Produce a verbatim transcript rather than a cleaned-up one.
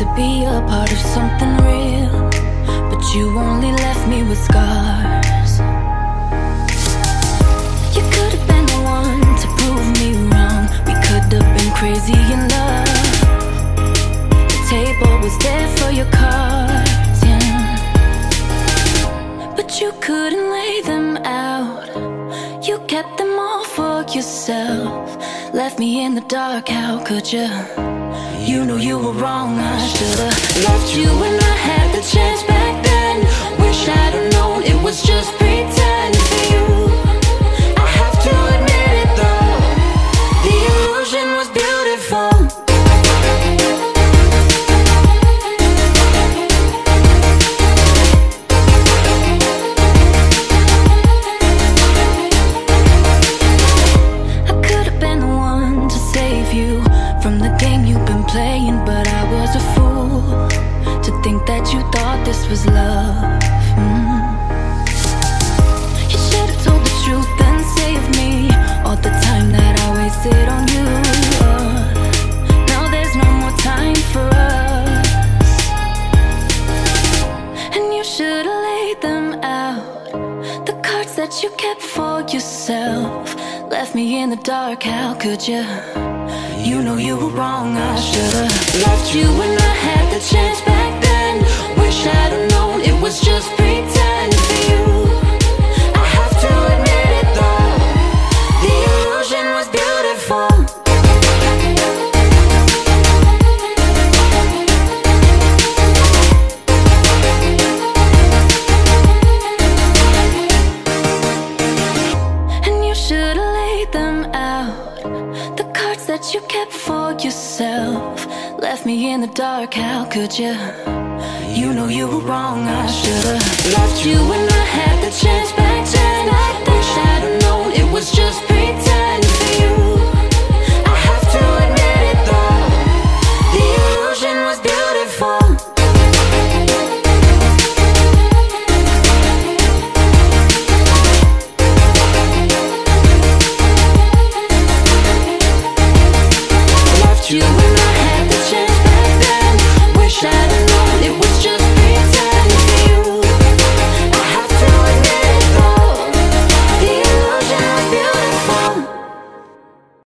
to be a part of something real, but you only left me with scars. You could have been the one to prove me wrong. We could have been crazy in love. The table was there for your cards, yeah, but you couldn't lay them out. You kept them all for yourself, left me in the dark, how could you? You knew you were wrong, I should've left you when I had the chance back then. Wish I'd have known it was just pretend for you. I have to admit it though, the illusion was beautiful. From the game you've been playing, but I was a fool to think that you thought this was love. mm. You should've told the truth and saved me all the time that I wasted on you. uh, Now there's no more time for us, and you should've laid them out. The cards that you kept for yourself left me in the dark, how could you? You know you were wrong, I should've left you when I had the chance back then. Wish I'd have known it was just pretend for you. I have to admit it though, the illusion was beautiful. And you should've laid them out. The cards that you kept for yourself left me in the dark, how could you? You know you were wrong, I should've left you when I had the chance back then. Wish I'd have known it was just pretend